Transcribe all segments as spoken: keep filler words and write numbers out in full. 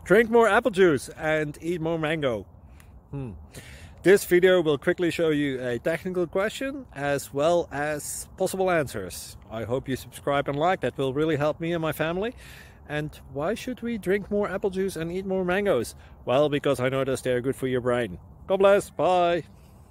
Drink more apple juice and eat more mango. Hmm. This video will quickly show you a technical question as well as possible answers. I hope you subscribe and like, that will really help me and my family. And why should we drink more apple juice and eat more mangoes? Well, because I noticed they're good for your brain. God bless, bye!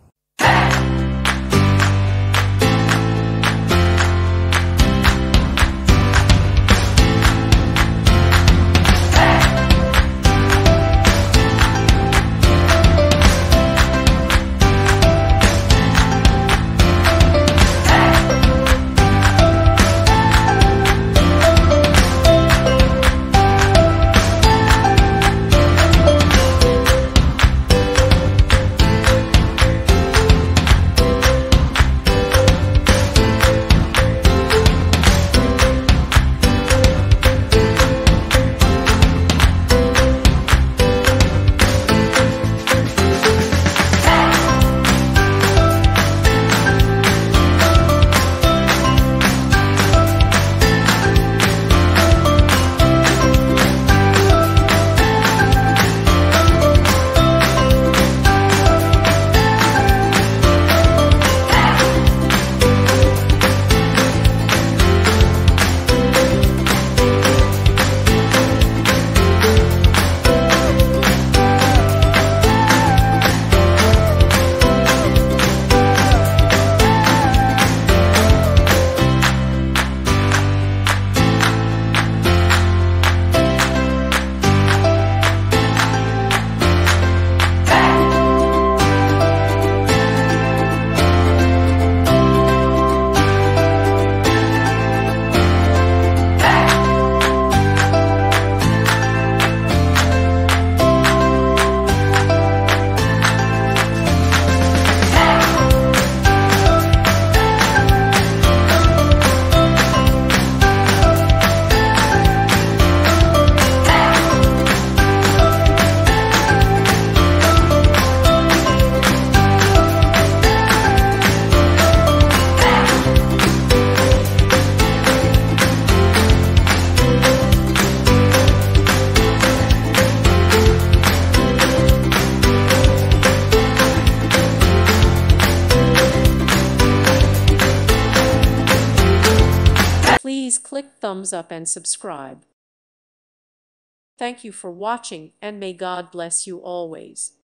Please click thumbs up and subscribe. Thank you for watching, and may God bless you always.